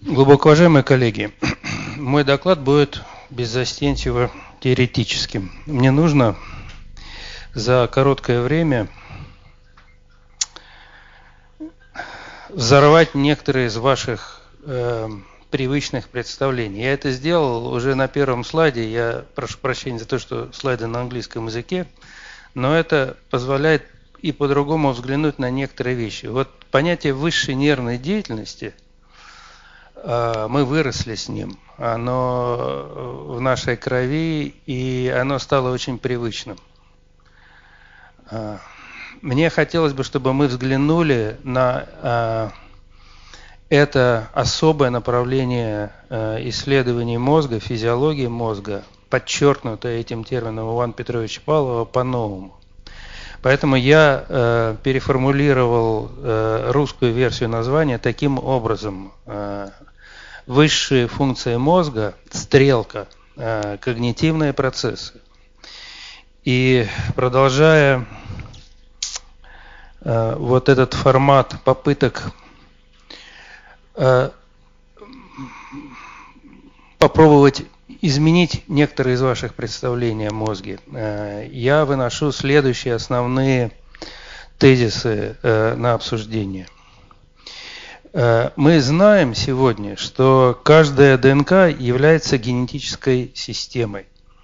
Глубоко уважаемые коллеги, мой доклад будет беззастенчиво теоретическим. Мне нужно за короткое время взорвать некоторые из ваших привычных представлений. Я это сделал уже на первом слайде. Я прошу прощения за то, что слайды на английском языке, но это позволяет и по-другому взглянуть на некоторые вещи. Вот понятие высшей нервной деятельности, мы выросли с ним, оно в нашей крови, и оно стало очень привычным. Мне хотелось бы, чтобы мы взглянули на это особое направление исследований мозга, физиологии мозга, подчеркнутое этим термином Ивана Петровича Павлова, по-новому. Поэтому я переформулировал русскую версию названия таким образом. Высшие функции мозга, стрелка, когнитивные процессы. И продолжая вот этот формат попыток попробовать изменить некоторые из ваших представлений о мозге, я выношу следующие основные тезисы на обсуждение. Мы знаем сегодня, что каждая ДНК является генетической системой.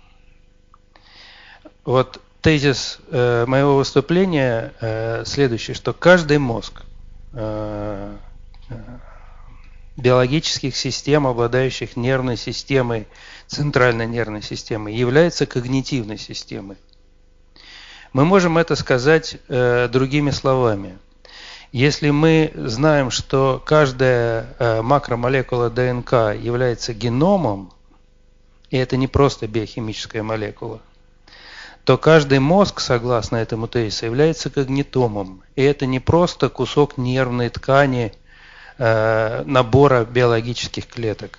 Вот тезис моего выступления следующий, что каждый мозг биологических систем, обладающих нервной системой, центральной нервной системой, является когнитивной системой. Мы можем это сказать другими словами. Если мы знаем, что каждая макромолекула ДНК является геномом, и это не просто биохимическая молекула, то каждый мозг, согласно этому тезису, является когнитомом. И это не просто кусок нервной ткани, набора биологических клеток.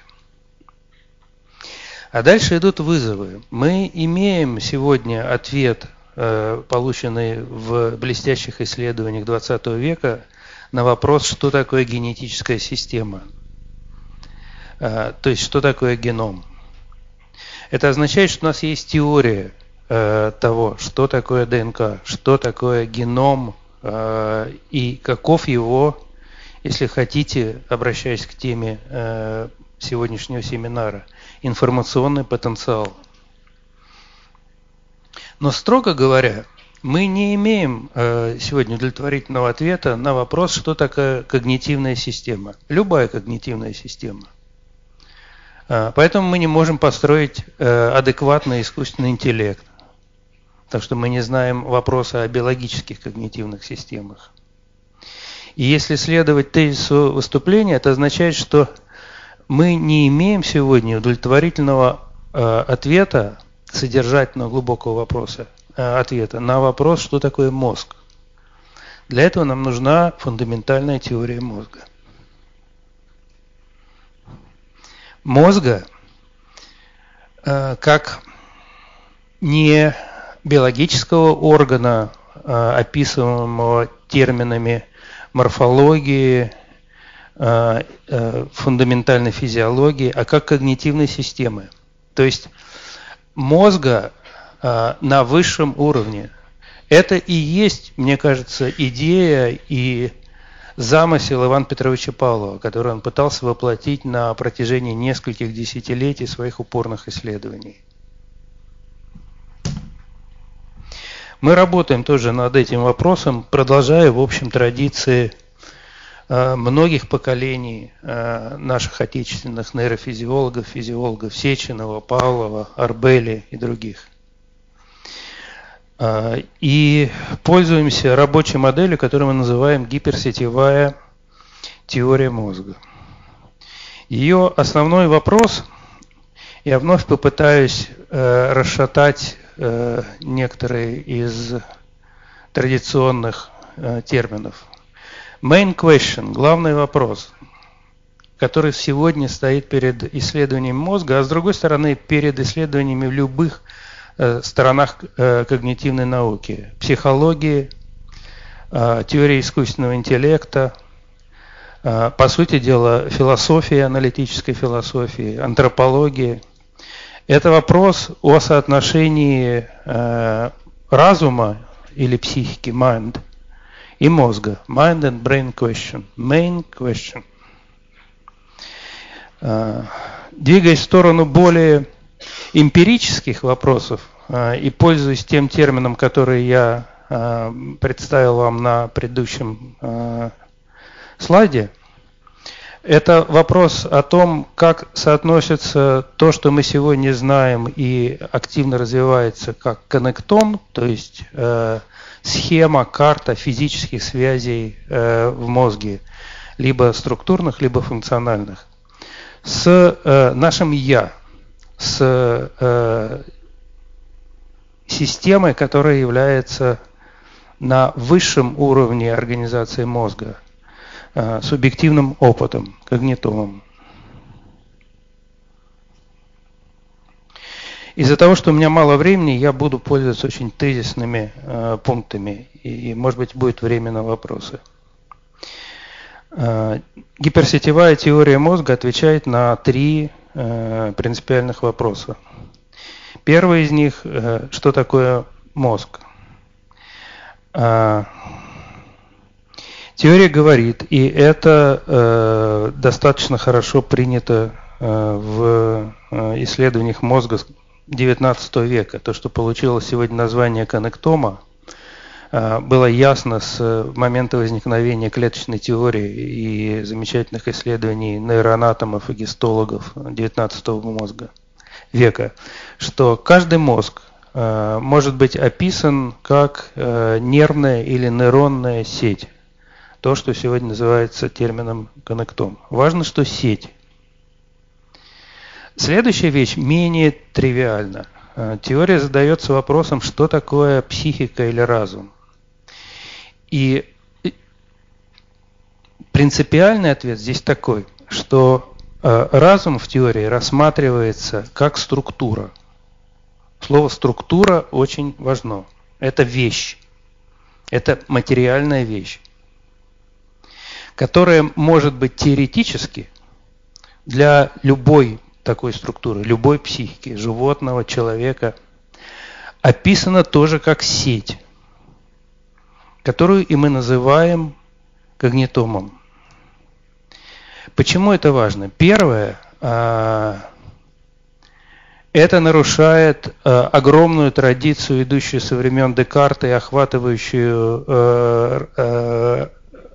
А дальше идут вызовы. Мы имеем сегодня ответ, полученный в блестящих исследованиях XX века, на вопрос, что такое генетическая система. То есть, что такое геном. Это означает, что у нас есть теория того, что такое ДНК, что такое геном и каков его, если хотите, обращаясь к теме сегодняшнего семинара, информационный потенциал. Но, строго говоря, мы не имеем сегодня удовлетворительного ответа на вопрос, что такое когнитивная система. Любая когнитивная система. Поэтому мы не можем построить адекватный искусственный интеллект. Так что мы не знаем вопроса о биологических когнитивных системах. И если следовать тезису выступления, это означает, что мы не имеем сегодня удовлетворительного ответа, содержательного глубокого вопроса, ответа на вопрос, что такое мозг. Для этого нам нужна фундаментальная теория мозга. Мозга как не биологического органа, описываемого терминами морфологии, фундаментальной физиологии, а как когнитивной системы. То есть мозга на высшем уровне. Это и есть, мне кажется, идея и замысел Ивана Петровича Павлова, который он пытался воплотить на протяжении нескольких десятилетий своих упорных исследований. Мы работаем тоже над этим вопросом, продолжая, в общем, традиции многих поколений наших отечественных нейрофизиологов, физиологов Сеченова, Павлова, Арбели и других. И пользуемся рабочей моделью, которую мы называем гиперсетевая теория мозга. Ее основной вопрос, я вновь попытаюсь расшатать некоторые из традиционных терминов. Main question, главный вопрос, который сегодня стоит перед исследованием мозга, а с другой стороны перед исследованиями в любых сторонах когнитивной науки, психологии, теории искусственного интеллекта, по сути дела, философии, аналитической философии, антропологии. Это вопрос о соотношении разума или психики, mind, и мозга. Mind and brain question. Main question. Двигаясь в сторону более эмпирических вопросов и пользуясь тем термином, который я представил вам на предыдущем слайде, это вопрос о том, как соотносится то, что мы сегодня знаем и активно развивается как коннектом, то есть схема, карта физических связей в мозге, либо структурных, либо функциональных, с нашим «я», с системой, которая является на высшем уровне организации мозга, субъективным опытом, когнитовым. Из-за того, что у меня мало времени, я буду пользоваться очень тезисными пунктами, и, может быть, будет время на вопросы. Гиперсетевая теория мозга отвечает на 3 принципиальных вопроса. Первый из них – что такое мозг? Теория говорит, и это достаточно хорошо принято в исследованиях мозга XIX века. То, что получило сегодня название коннектома, было ясно с момента возникновения клеточной теории и замечательных исследований нейроанатомов и гистологов XIX века, что каждый мозг может быть описан как нервная или нейронная сеть. То, что сегодня называется термином коннектом. Важно, что сеть. Следующая вещь менее тривиальна. Теория задается вопросом, что такое психика или разум. И принципиальный ответ здесь такой, что разум в теории рассматривается как структура. Слово «структура» очень важно. Это вещь. Это материальная вещь, которая может быть теоретически для любой такой структуры, любой психики, животного, человека, описана тоже как сеть, которую и мы называем когнитомом. Почему это важно? Первое, это нарушает огромную традицию, идущую со времен Декарта и охватывающую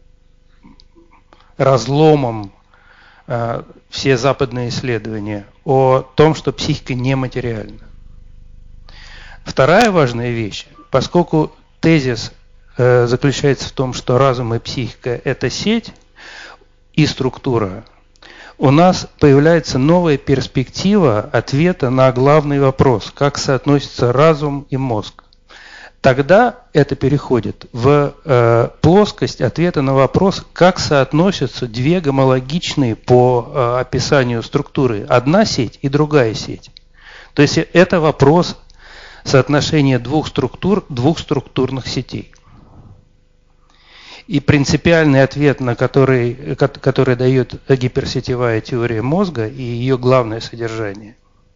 разломом все западные исследования о том, что психика нематериальна. Вторая важная вещь, поскольку тезис заключается в том, что разум и психика – это сеть и структура, у нас появляется новая перспектива ответа на главный вопрос, как соотносятся разум и мозг. Тогда это переходит в плоскость ответа на вопрос, как соотносятся 2 гомологичные по описанию структуры, одна сеть и другая сеть. То есть это вопрос соотношения 2 структур, 2 структурных сетей. И принципиальный ответ, на который дает гиперсетевая теория мозга и ее главное содержание,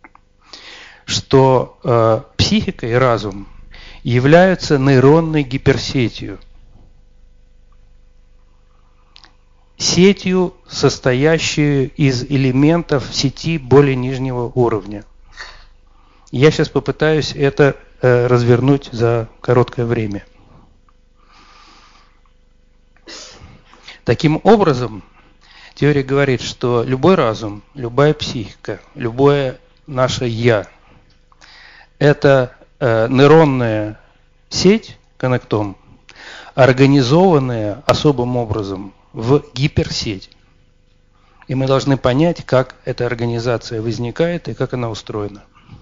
что психика и разум являются нейронной гиперсетью. Сетью, состоящую из элементов сети более нижнего уровня. Я сейчас попытаюсь это развернуть за короткое время. Таким образом, теория говорит, что любой разум, любая психика, любое наше «я» – это нейронная сеть, коннектом, организованная особым образом в гиперсеть. И мы должны понять, как эта организация возникает и как она устроена.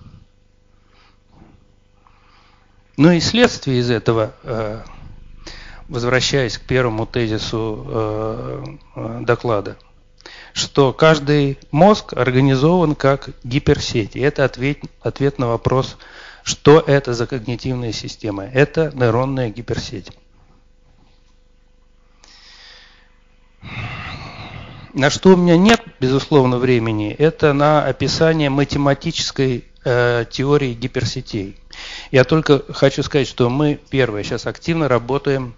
Ну и следствие из этого, возвращаясь к первому тезису доклада, что каждый мозг организован как гиперсеть. И это ответ на вопрос, что это за когнитивная система. Это нейронная гиперсеть. На что у меня нет, безусловно, времени, это на описание математической теории гиперсетей. Я только хочу сказать, что мы, первое, сейчас активно работаем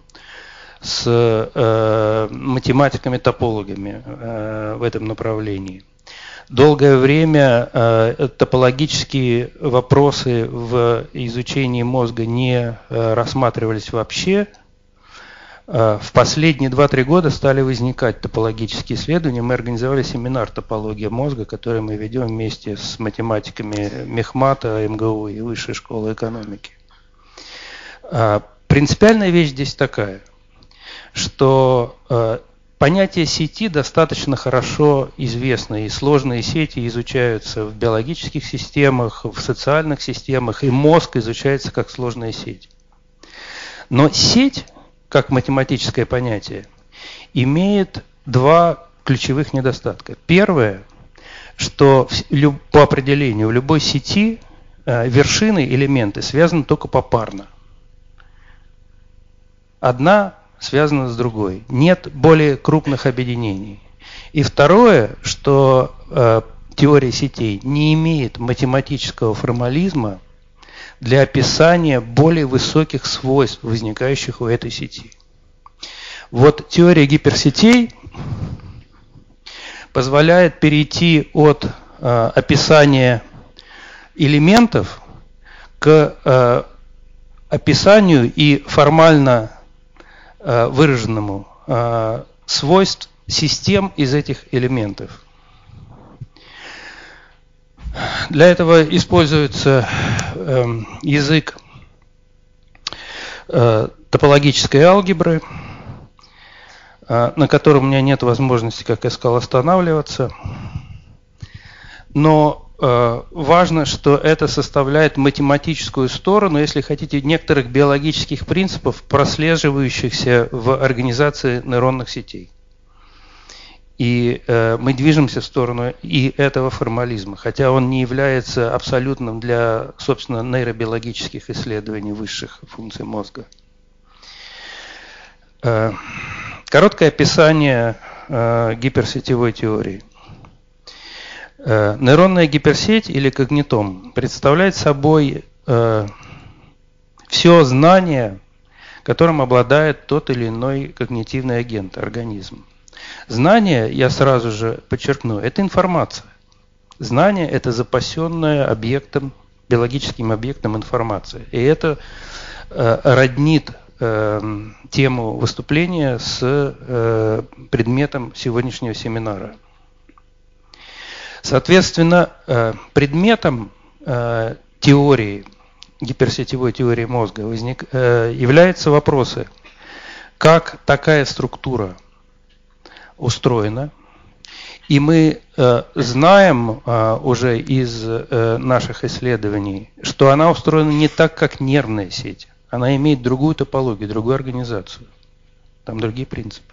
с математиками-топологами в этом направлении. Долгое время топологические вопросы в изучении мозга не рассматривались вообще. В последние 2-3 года стали возникать топологические исследования. Мы организовали семинар «Топология мозга», который мы ведем вместе с математиками Мехмата, МГУ и Высшей школы экономики. Принципиальная вещь здесь такая, что понятие сети достаточно хорошо известно, и сложные сети изучаются в биологических системах, в социальных системах, и мозг изучается как сложная сеть. Но сеть, как математическое понятие, имеет два ключевых недостатка. Первое, что по определению в любой сети вершины, элементы связаны только попарно. Одна связана с другой. Нет более крупных объединений. И второе, что теория сетей не имеет математического формализма для описания более высоких свойств, возникающих у этой сети. Вот теория гиперсетей позволяет перейти от описания элементов к описанию и формально выраженному свойств систем из этих элементов. Для этого используется язык топологической алгебры, на котором у меня нет возможности, как я сказал, останавливаться. Но важно, что это составляет математическую сторону, если хотите, некоторых биологических принципов, прослеживающихся в организации нейронных сетей. И мы движемся в сторону и этого формализма, хотя он не является абсолютным для, собственно, нейробиологических исследований высших функций мозга. Короткое описание гиперсетевой теории. Нейронная гиперсеть или когнитом представляет собой все знание, которым обладает тот или иной когнитивный агент, организм. Знание, я сразу же подчеркну, это информация. Знание – это запасенная объектом, биологическим объектом информация. И это роднит тему выступления с предметом сегодняшнего семинара. Соответственно, предметом теории, гиперсетевой теории мозга являются вопросы, как такая структура устроена. И мы знаем уже из наших исследований, что она устроена не так, как нервная сеть. Она имеет другую топологию, другую организацию. Там другие принципы.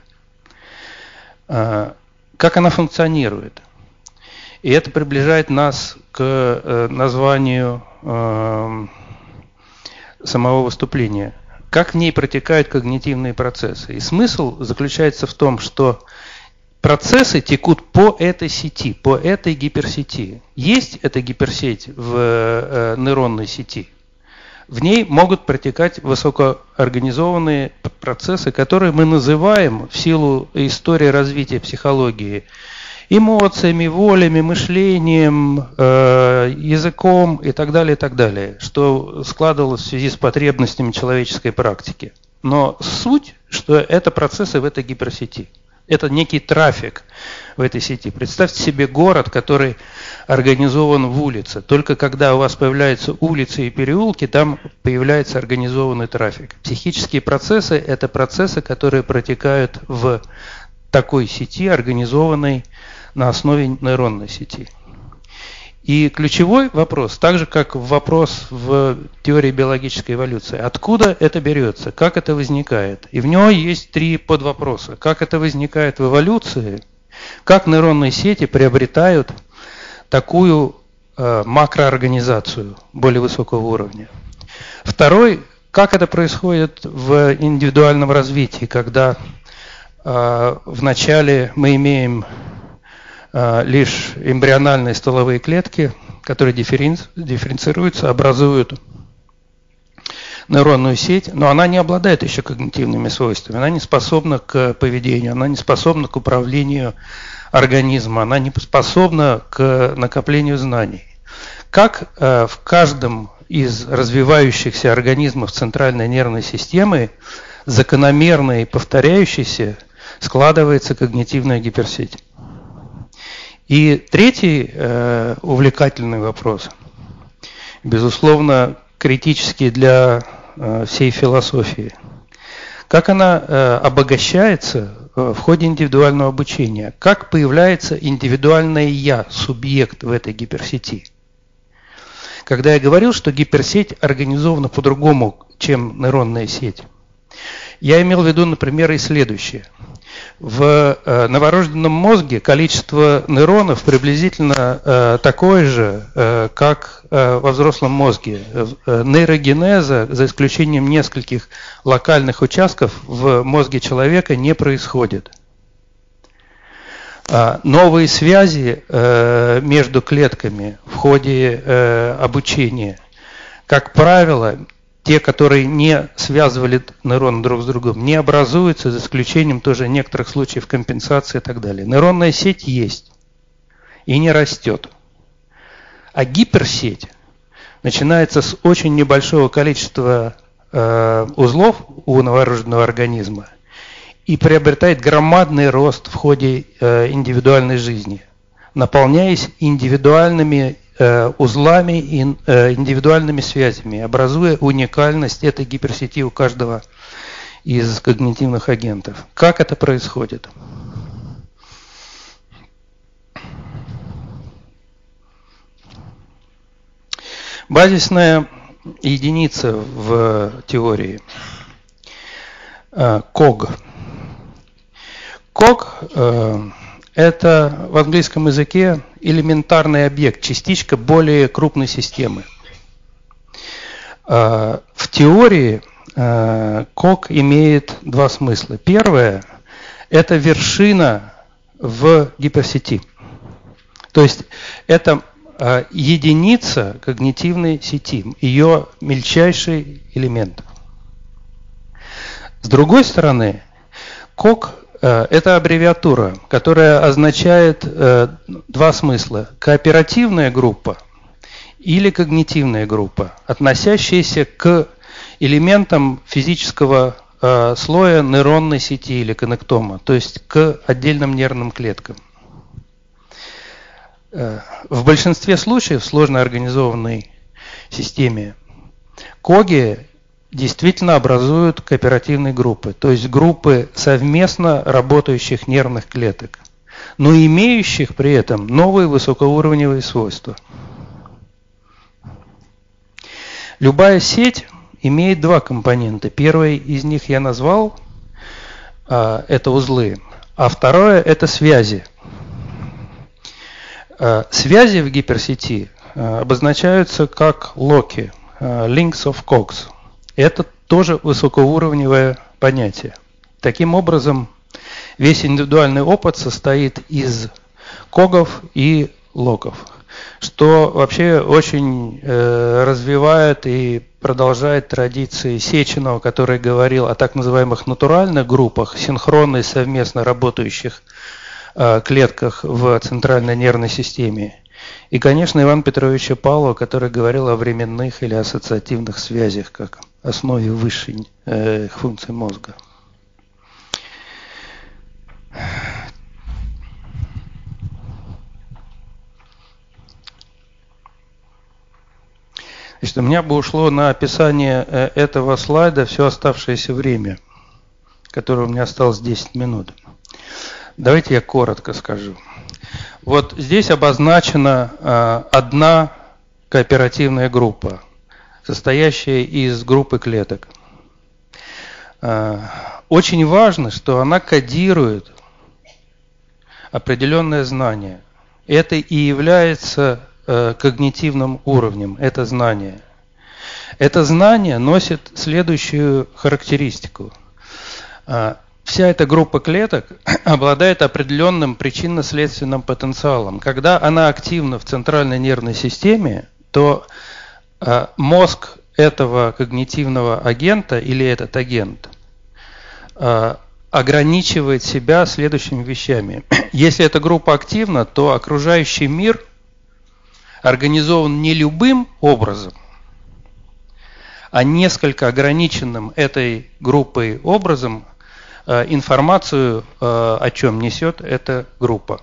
Как она функционирует? И это приближает нас к названию самого выступления. Как в ней протекают когнитивные процессы. И смысл заключается в том, что процессы текут по этой сети, по этой гиперсети. Есть эта гиперсеть в нейронной сети. В ней могут протекать высокоорганизованные процессы, которые мы называем в силу истории развития психологии эмоциями, волями, мышлением, языком и так далее, что складывалось в связи с потребностями человеческой практики. Но суть, что это процессы в этой гиперсети. Это некий трафик в этой сети. Представьте себе город, который организован в улице. Только когда у вас появляются улицы и переулки, там появляется организованный трафик. Психические процессы – это процессы, которые протекают в такой сети, организованной на основе нейронной сети. И ключевой вопрос, так же как вопрос в теории биологической эволюции, откуда это берется, как это возникает. И в него есть 3 подвопроса. Как это возникает в эволюции, как нейронные сети приобретают такую макроорганизацию более высокого уровня. Второй, как это происходит в индивидуальном развитии, когда Вначале мы имеем лишь эмбриональные стволовые клетки, которые дифференцируются, образуют нейронную сеть, но она не обладает еще когнитивными свойствами, она не способна к поведению, она не способна к управлению организмом, она не способна к накоплению знаний. Как в каждом из развивающихся организмов центральной нервной системы закономерно и повторяющейся складывается когнитивная гиперсеть. И третий увлекательный вопрос, безусловно, критический для всей философии. Как она обогащается в ходе индивидуального обучения? Как появляется индивидуальное «я», субъект в этой гиперсети? Когда я говорил, что гиперсеть организована по-другому, чем нейронная сеть, я имел в виду, например, и следующее. В новорожденном мозге количество нейронов приблизительно такое же, как во взрослом мозге. Нейрогенеза, за исключением нескольких локальных участков, в мозге человека не происходит. Новые связи между клетками в ходе обучения, как правило, те, которые не связывали нейроны друг с другом, не образуются, за исключением тоже некоторых случаев компенсации и так далее. Нейронная сеть есть и не растет. А гиперсеть начинается с очень небольшого количества узлов у новорожденного организма и приобретает громадный рост в ходе индивидуальной жизни, наполняясь индивидуальными узлами и индивидуальными связями, образуя уникальность этой гиперсети у каждого из когнитивных агентов. Как это происходит? Базисная единица в теории КОГ. КОГ это в английском языке элементарный объект, частичка более крупной системы. В теории КОГ имеет два смысла. Первое – это вершина в гиперсети. То есть это единица когнитивной сети, ее мельчайший элемент. С другой стороны, КОГ это аббревиатура, которая означает два смысла. Кооперативная группа или когнитивная группа, относящаяся к элементам физического слоя нейронной сети или коннектома, то есть к отдельным нервным клеткам. В большинстве случаев в сложно организованной системе КОГи действительно образуют кооперативные группы, то есть группы совместно работающих нервных клеток, но имеющих при этом новые высокоуровневые свойства. Любая сеть имеет два компонента. Первый из них я назвал, это узлы, а второе это связи. Связи в гиперсети обозначаются как локи, links of cogs. Это тоже высокоуровневое понятие. Таким образом, весь индивидуальный опыт состоит из когов и локов, что вообще очень развивает и продолжает традиции Сеченова, который говорил о так называемых натуральных группах, синхронно и совместно работающих клетках в центральной нервной системе. И, конечно, Ивана Петровича Павлова, который говорил о временных или ассоциативных связях как основе высшей функции мозга. Значит, у меня бы ушло на описание этого слайда все оставшееся время, которое у меня осталось 10 минут. Давайте я коротко скажу. Вот здесь обозначена одна кооперативная группа, состоящая из группы клеток. Очень важно, что она кодирует определенное знание. Это и является когнитивным уровнем, это знание. Это знание носит следующую характеристику. вся эта группа клеток обладает определенным причинно-следственным потенциалом. Когда она активна в центральной нервной системе, то мозг этого когнитивного агента или этот агент ограничивает себя следующими вещами. Если эта группа активна, то окружающий мир организован не любым образом, а несколько ограниченным этой группой образом информацию, о чем несет эта группа.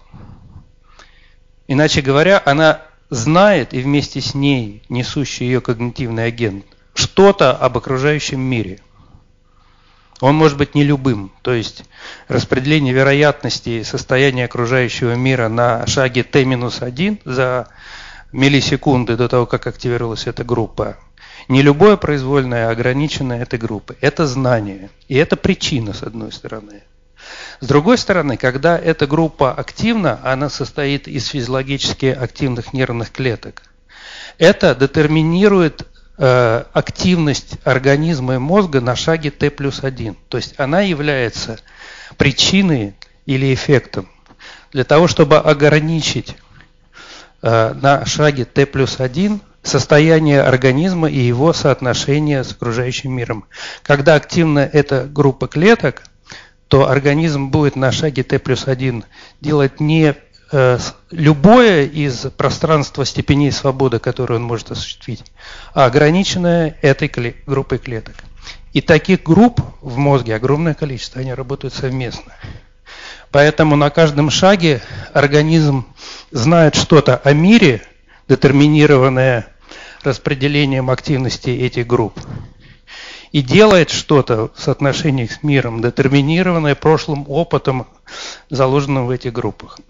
Иначе говоря, она знает и вместе с ней несущий ее когнитивный агент что-то об окружающем мире. Он может быть не любым, то есть распределение вероятности состояния окружающего мира на шаге t-1 за миллисекунды до того, как активировалась эта группа. Не любое произвольное, а ограниченное этой группой. Это знание. И это причина, с одной стороны. С другой стороны, когда эта группа активна, она состоит из физиологически активных нервных клеток. Это детерминирует активность организма и мозга на шаге t+1. То есть она является причиной или эффектом. Для того, чтобы ограничить на шаге t+1 состояние организма и его соотношение с окружающим миром. Когда активна эта группа клеток, то организм будет на шаге t+1 делать не любое из пространства степеней свободы, которое он может осуществить, а ограниченное этой группой клеток. И таких групп в мозге огромное количество, они работают совместно. Поэтому на каждом шаге организм знает что-то о мире, детерминированное распределением активности этих групп, и делает что-то в соотношении с миром, детерминированное прошлым опытом, заложенным в этих группах.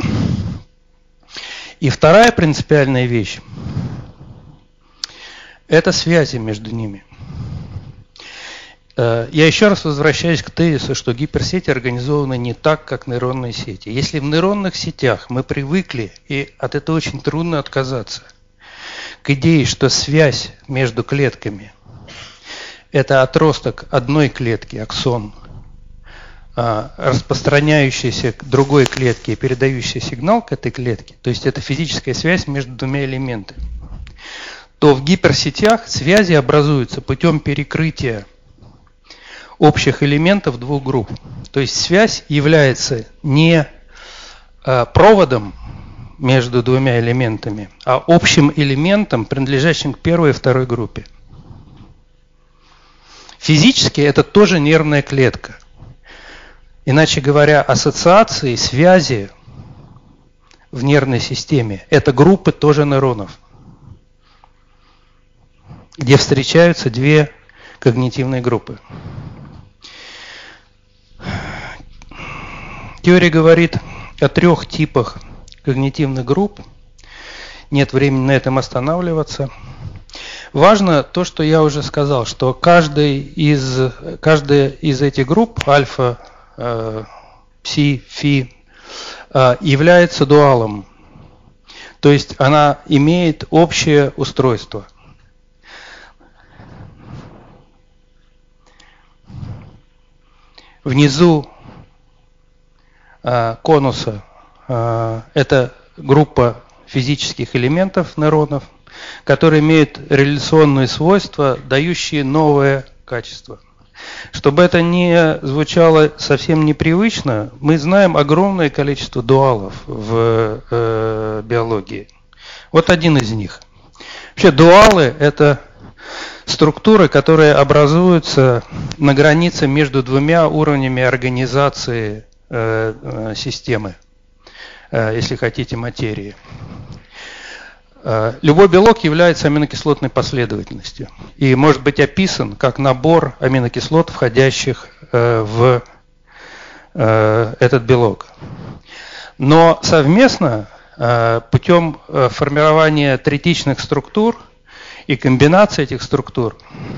И вторая принципиальная вещь – это связи между ними. Я еще раз возвращаюсь к тезису, что гиперсети организованы не так, как нейронные сети. Если в нейронных сетях мы привыкли, и от этого очень трудно отказаться, к идее, что связь между клетками – это отросток одной клетки, аксон, распространяющийся к другой клетке и передающий сигнал к этой клетке, то есть это физическая связь между двумя элементами, то в гиперсетях связи образуются путем перекрытия общих элементов двух групп. То есть связь является не проводом между двумя элементами, а общим элементом, принадлежащим к первой и второй группе. Физически это тоже нервная клетка. Иначе говоря, ассоциации, связи в нервной системе – это группы тоже нейронов, где встречаются две когнитивные группы. Теория говорит о 3 типах когнитивных групп. Нет времени на этом останавливаться. Важно то, что я уже сказал, что каждая из этих групп, альфа, пси, фи, является дуалом. То есть она имеет общее устройство. Внизу конуса это группа физических элементов нейронов, которые имеют реляционные свойства, дающие новое качество. Чтобы это не звучало совсем непривычно, мы знаем огромное количество дуалов в биологии. Вот один из них. Вообще дуалы – это структуры, которые образуются на границе между двумя уровнями организации системы, если хотите, материи. Любой белок является аминокислотной последовательностью и может быть описан как набор аминокислот, входящих в этот белок. Но совместно путем формирования третичных структур и комбинации этих структур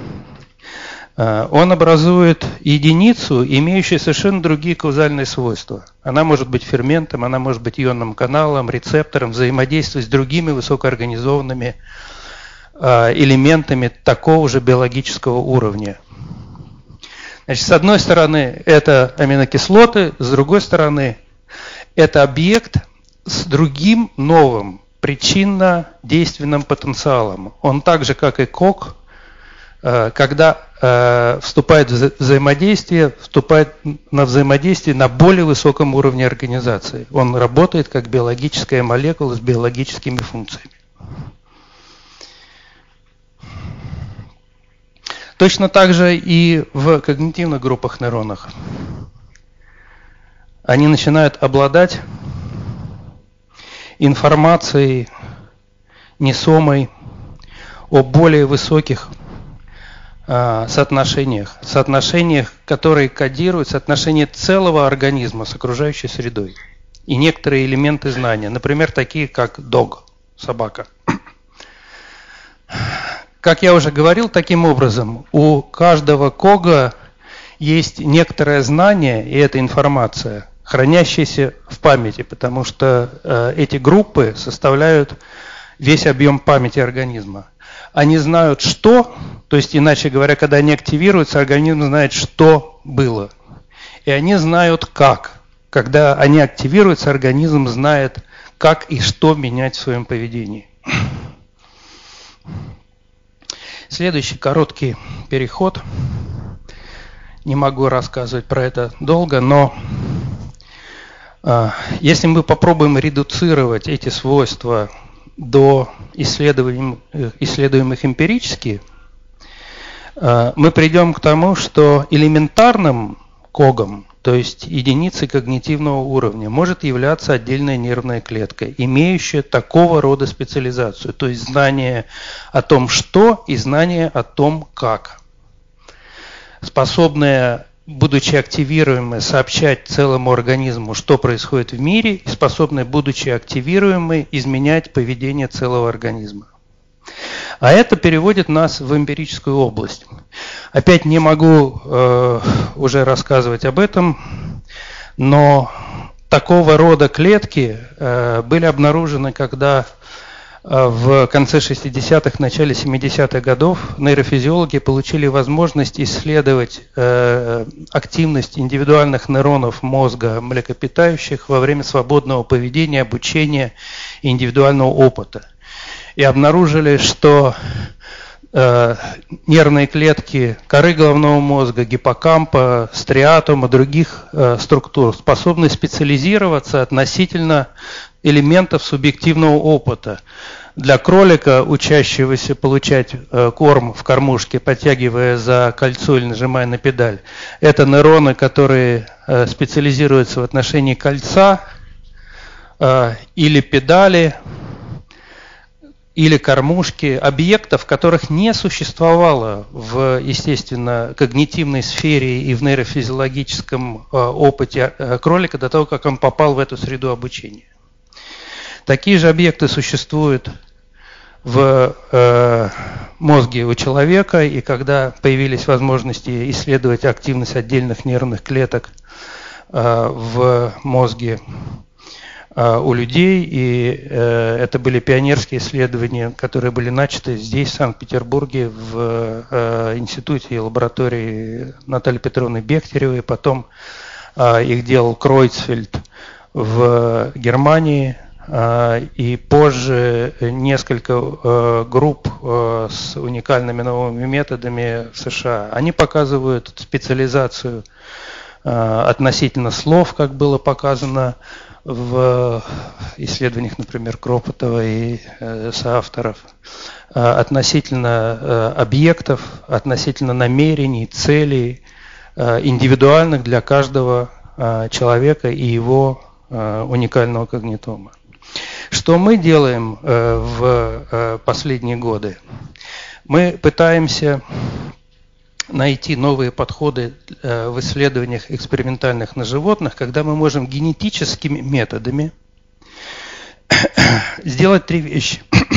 он образует единицу, имеющую совершенно другие каузальные свойства. Она может быть ферментом, она может быть ионным каналом, рецептором, взаимодействовать с другими высокоорганизованными элементами такого же биологического уровня. Значит, с одной стороны, это аминокислоты, с другой стороны, это объект с другим новым причинно-действенным потенциалом. Он так же, как и КОК, когда вступает в взаимодействие, вступает на взаимодействие на более высоком уровне организации. Он работает как биологическая молекула с биологическими функциями. Точно так же и в когнитивных группах нейронов. Они начинают обладать информацией несомой о более высоких соотношениях, которые кодируют соотношение целого организма с окружающей средой. И некоторые элементы знания, например, такие как dog, собака. Как я уже говорил, таким образом, у каждого кога есть некоторое знание, и эта информация, хранящаяся в памяти, потому что эти группы составляют весь объем памяти организма. Они знают, что, то есть, иначе говоря, когда они активируются, организм знает, что было. И они знают, как. Когда они активируются, организм знает, как и что менять в своем поведении. Следующий короткий переход. Не могу рассказывать про это долго, но если мы попробуем редуцировать эти свойства до исследуемых эмпирически, мы придем к тому, что элементарным когом, то есть единицей когнитивного уровня, может являться отдельная нервная клетка, имеющая такого рода специализацию, то есть знание о том, что, и знание о том, как, способная, будучи активируемой, сообщать целому организму, что происходит в мире, и способная, будучи активируемой, изменять поведение целого организма. А это переводит нас в эмпирическую область. Опять не могу уже рассказывать об этом, но такого рода клетки были обнаружены, когда в конце 60-х, начале 70-х годов нейрофизиологи получили возможность исследовать активность индивидуальных нейронов мозга млекопитающих во время свободного поведения, обучения и индивидуального опыта. И обнаружили, что нервные клетки коры головного мозга, гиппокампа, стриатума, других структур способны специализироваться относительно элементов субъективного опыта. Для кролика, учащегося получать корм в кормушке, подтягивая за кольцо или нажимая на педаль, это нейроны, которые специализируются в отношении кольца или педали, или кормушки, объектов, которых не существовало в, естественно, когнитивной сфере и в нейрофизиологическом опыте кролика до того, как он попал в эту среду обучения. Такие же объекты существуют в мозге у человека, и когда появились возможности исследовать активность отдельных нервных клеток в мозге у людей, и это были пионерские исследования, которые были начаты здесь, в Санкт-Петербурге, в институте и лаборатории Натальи Петровны Бехтеревой, потом их делал Кройцфельд в Германии, и позже несколько групп с уникальными новыми методами в США. Они показывают специализацию относительно слов, как было показано в исследованиях, например, Кропотова и соавторов, относительно объектов, относительно намерений, целей, индивидуальных для каждого человека и его уникального когнитома. Что мы делаем в последние годы? Мы пытаемся найти новые подходы в исследованиях экспериментальных на животных, когда мы можем генетическими методами сделать три вещи.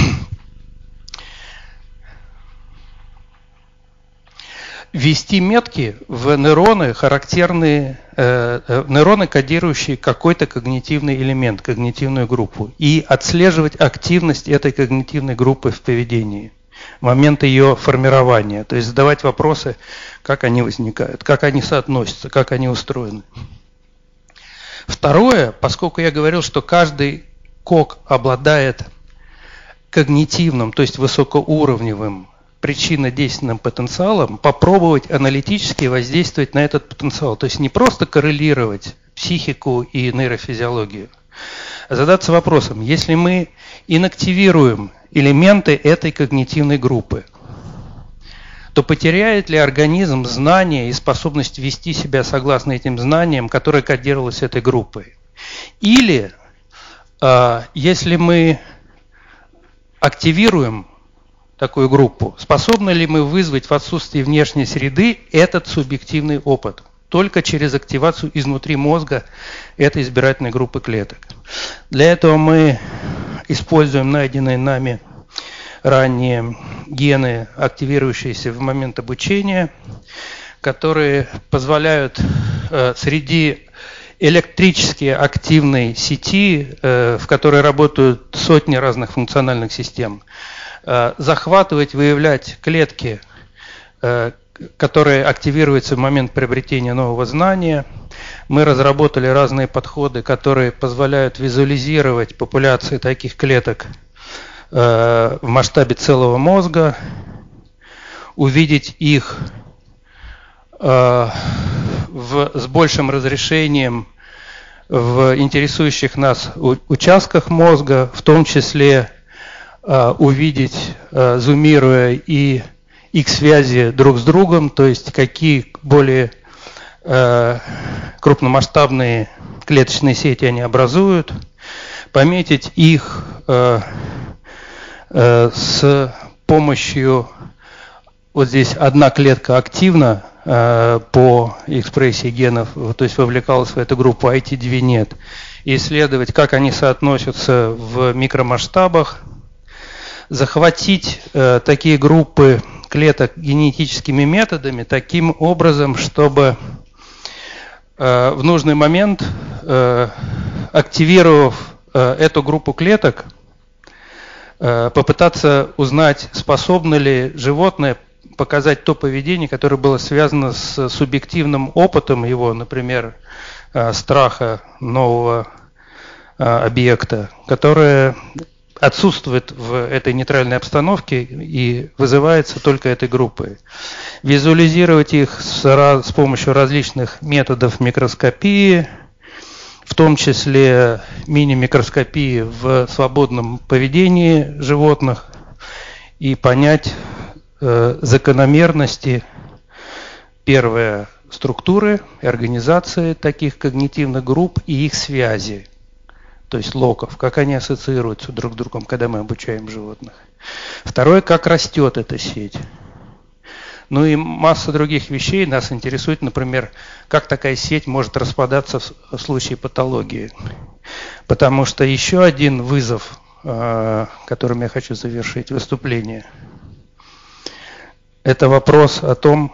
Ввести метки в нейроны, характерные, нейроны, кодирующие какой-то когнитивный элемент, когнитивную группу, и отслеживать активность этой когнитивной группы в поведении. момент ее формирования. То есть задавать вопросы, как они возникают, как они соотносятся, как они устроены. Второе, поскольку я говорил, что каждый КОК обладает когнитивным, то есть высокоуровневым причинно-действенным потенциалом, попробовать аналитически воздействовать на этот потенциал. То есть не просто коррелировать психику и нейрофизиологию, а задаться вопросом, если мы инактивируем элементы этой когнитивной группы, то потеряет ли организм знания и способность вести себя согласно этим знаниям, которые кодировались этой группой? Или если мы активируем такую группу, способны ли мы вызвать в отсутствии внешней среды этот субъективный опыт только через активацию изнутри мозга этой избирательной группы клеток? Для этого мы используем найденные нами ранее гены, активирующиеся в момент обучения, которые позволяют среди электрически активной сети, в которой работают сотни разных функциональных систем, захватывать, выявлять клетки, которые активируются в момент приобретения нового знания. Мы разработали разные подходы, которые позволяют визуализировать популяции таких клеток в масштабе целого мозга, увидеть их с большим разрешением в интересующих нас участках мозга, в том числе увидеть, зумируя, и их связи друг с другом, то есть какие более крупномасштабные клеточные сети они образуют, пометить их с помощью, вот здесь одна клетка активна по экспрессии генов, то есть вовлекалась в эту группу, а эти две нет, и исследовать, как они соотносятся в микромасштабах, захватить такие группы клеток генетическими методами таким образом, чтобы в нужный момент, активировав эту группу клеток, попытаться узнать, способно ли животное показать то поведение, которое было связано с субъективным опытом его, например, страха нового объекта, которое отсутствует в этой нейтральной обстановке и вызывается только этой группой. Визуализировать их с помощью различных методов микроскопии, в том числе мини-микроскопии в свободном поведении животных, и понять закономерности, первое, структуры и организации таких когнитивных групп и их связи, то есть локов, как они ассоциируются друг с другом, когда мы обучаем животных. Второе, как растет эта сеть. Ну и масса других вещей нас интересует, например, как такая сеть может распадаться в случае патологии. Потому что еще один вызов, которым я хочу завершить выступление, это вопрос о том,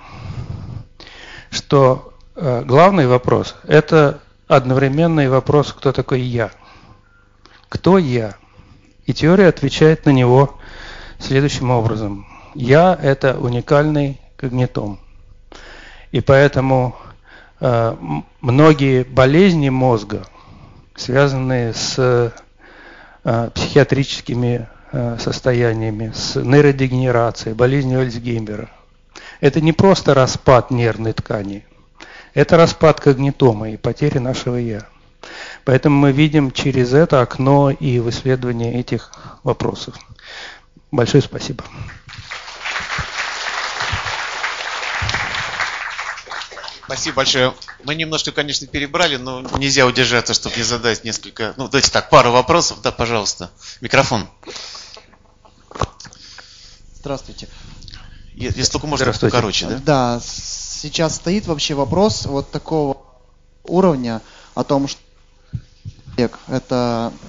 что главный вопрос – это одновременный вопрос, кто такой я. Кто я? И теория отвечает на него следующим образом. Я – это уникальный когнитом. И поэтому многие болезни мозга, связанные с психиатрическими состояниями, с нейродегенерацией, болезнью Альцгеймера, это не просто распад нервной ткани, это распад когнитома и потеря нашего «я». Поэтому мы видим через это окно и в исследовании этих вопросов. Большое спасибо. Спасибо большое. Мы немножко, конечно, перебрали, но нельзя удержаться, чтобы не задать несколько, давайте так, пару вопросов. Да, пожалуйста, микрофон. Здравствуйте. Если только можно, короче, да? Да, сейчас стоит вообще вопрос вот такого уровня о том, что это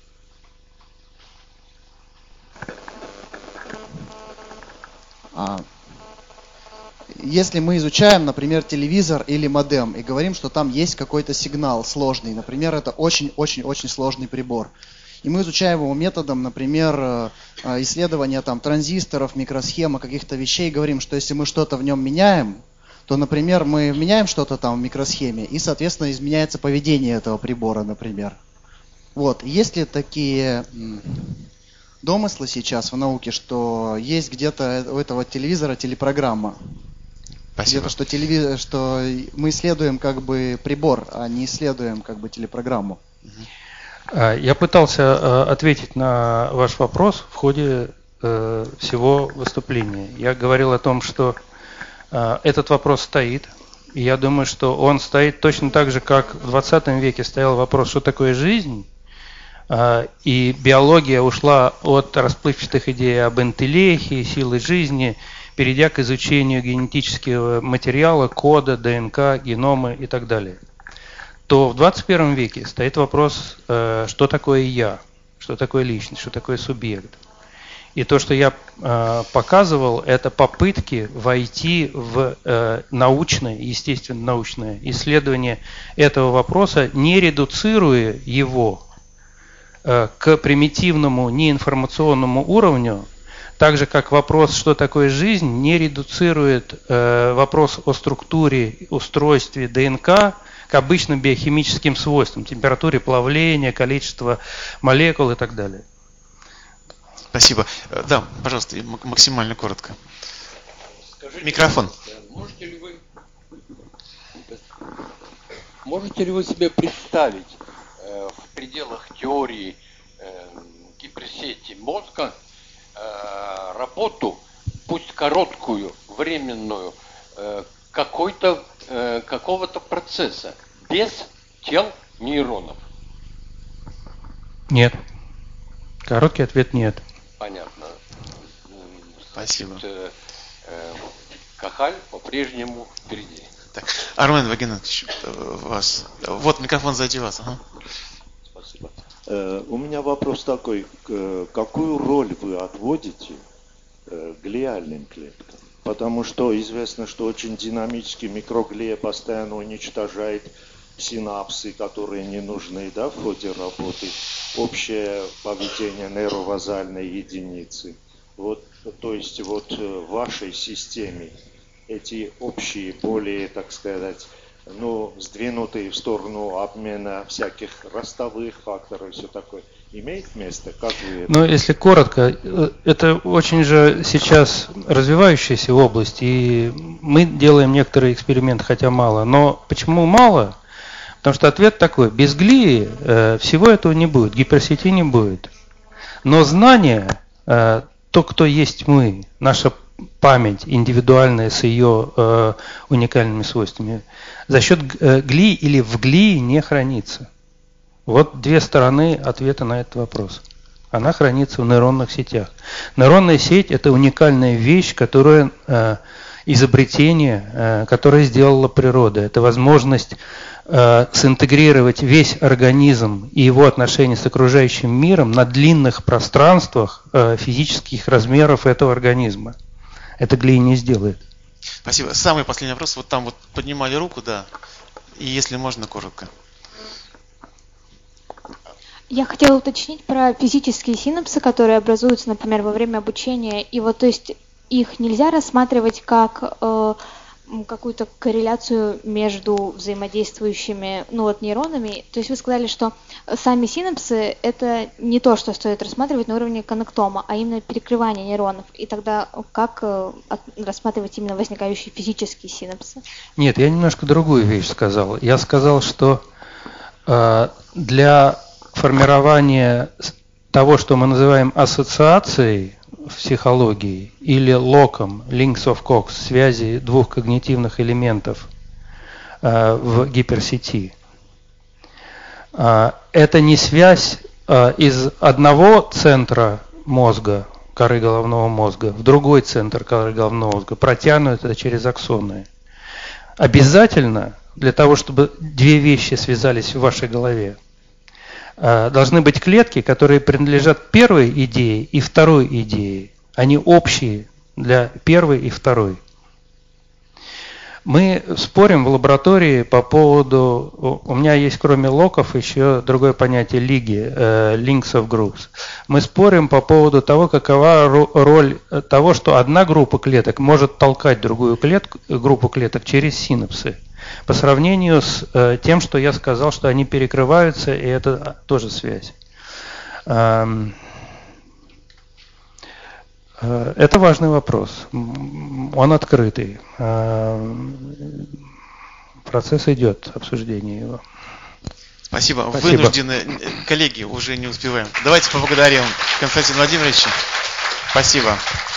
если мы изучаем, например, телевизор или модем и говорим, что там есть какой-то сигнал сложный, например, это очень-очень-очень сложный прибор, И мы изучаем его методом, например, исследования там, транзисторов, микросхем, каких-то вещей, говорим, что если мы что-то в нем меняем, то, например, мы меняем что-то там в микросхеме, и, соответственно, изменяется поведение этого прибора, например. Вот. Есть ли такие домыслы сейчас в науке, что есть где-то у этого телевизора телепрограмма? Спасибо. Где-то, что мы исследуем как бы прибор, а не исследуем как бы телепрограмму. Я пытался ответить на ваш вопрос в ходе всего выступления. Я говорил о том, что этот вопрос стоит, и я думаю, что он стоит точно так же, как в 20 веке стоял вопрос, что такое жизнь, и биология ушла от расплывчатых идей об интеллехе, силы жизни, перейдя к изучению генетического материала, кода, ДНК, генома и так далее. То в 21 веке стоит вопрос, что такое я, что такое личность, что такое субъект. И то, что я показывал, это попытки войти в научное, естественно, научное исследование этого вопроса, не редуцируя его к примитивному неинформационному уровню, так же как вопрос, что такое жизнь, не редуцирует вопрос о структуре, устройстве ДНК к обычным биохимическим свойствам, температуре плавления, количество молекул и так далее. Спасибо. Да, пожалуйста, максимально коротко. Скажите, микрофон. Можете ли вы себе представить в пределах теории гиперсети мозга работу, пусть короткую, временную, какого-то процесса без тел нейронов? Нет. Короткий ответ – нет. Понятно. Спасибо. Кахаль по-прежнему впереди. Так, Армен Вагенович, вас. Вот микрофон сзади вас. Ага. Спасибо. У меня вопрос такой. Какую роль вы отводите глиальным клеткам? Потому что известно, что очень динамически микроглия постоянно уничтожает синапсы, которые не нужны, да, в ходе работы, общее поведение нейровазальной единицы. Вот, то есть вот в вашей системе эти общие, более, так сказать, сдвинутые в сторону обмена всяких ростовых факторов и все такое, имеет место? Как вы это? Если коротко, это очень же сейчас развивающаяся область, и мы делаем некоторые эксперименты, хотя мало. Но почему мало? Потому что ответ такой: без глии всего этого не будет, гиперсети не будет. Но знание, то, кто есть мы, наша память индивидуальная с ее уникальными свойствами, за счет глии или в глии не хранится. Вот две стороны ответа на этот вопрос. Она хранится в нейронных сетях. Нейронная сеть – это уникальная вещь, которая изобретение, которое сделала природа. Это возможность синтегрировать весь организм и его отношения с окружающим миром на длинных пространствах физических размеров этого организма. Это глия не сделает. Спасибо. Самый последний вопрос. Вот там вот поднимали руку, да. И если можно, коротко. Я хотела уточнить про физические синапсы, которые образуются, например, во время обучения. И вот, то есть, их нельзя рассматривать как какую-то корреляцию между взаимодействующими нейронами. То есть вы сказали, что сами синапсы – это не то, что стоит рассматривать на уровне коннектома, а именно перекрывание нейронов. И тогда как рассматривать именно возникающие физические синапсы? Нет, я немножко другую вещь сказал. Я сказал, что для формирования того, что мы называем ассоциацией в психологии, или локом, links of Cox, связи двух когнитивных элементов в гиперсети. Это не связь из одного центра мозга, коры головного мозга, в другой центр коры головного мозга, протянуто через аксоны. Обязательно для того, чтобы две вещи связались в вашей голове, должны быть клетки, которые принадлежат первой идее и второй идее. Они общие для первой и второй. Мы спорим в лаборатории по поводу, у меня есть кроме локов еще другое понятие лиги, links of groups. Мы спорим по поводу того, какова роль того, что одна группа клеток может толкать другую группу клеток через синапсы. По сравнению с тем, что я сказал, что они перекрываются, и это тоже связь. Это важный вопрос. Он открытый. Процесс идет, обсуждение его. Спасибо. Спасибо. Вынуждены, коллеги, уже не успеваем. Давайте поблагодарим Константина Владимировича. Спасибо.